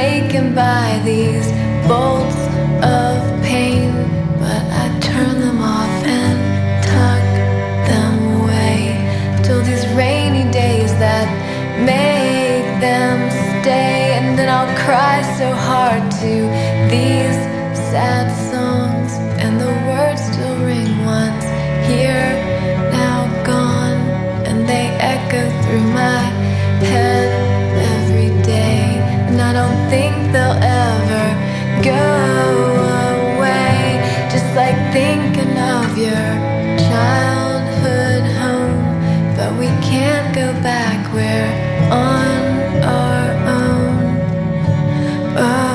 taken by these bolts of pain, but I turn them off and tuck them away till these rainy days that make them stay. And then I'll cry so hard to these sad songs, and the words still ring once here, now gone, and they echo through my head every day. And I don't think they'll ever go away, just like thinking of your childhood home. But we can't go back, we're on our own. Oh.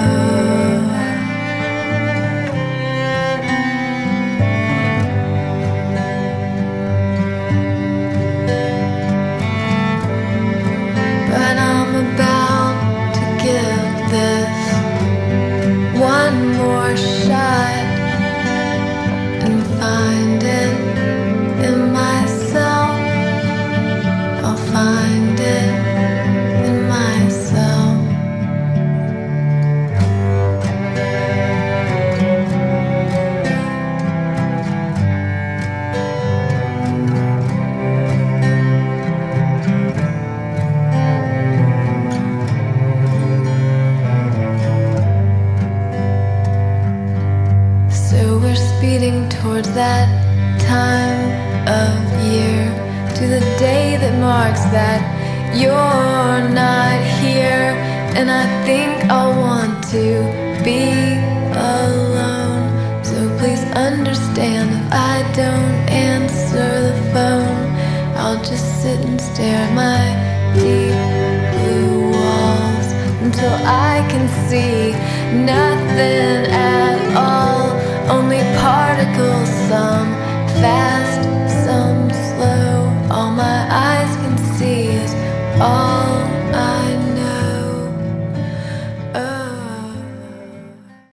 But I'm about to give this one more shot and find it in myself. I'll find it in myself. So we're speeding towards that time of year, to the day that marks that you're not here. And I think I'll want to be alone, so please understand if I don't answer the phone. I'll just sit and stare at my deep blue walls until I can see nothing at all, only particles, some fast, some slow. All my eyes can see is all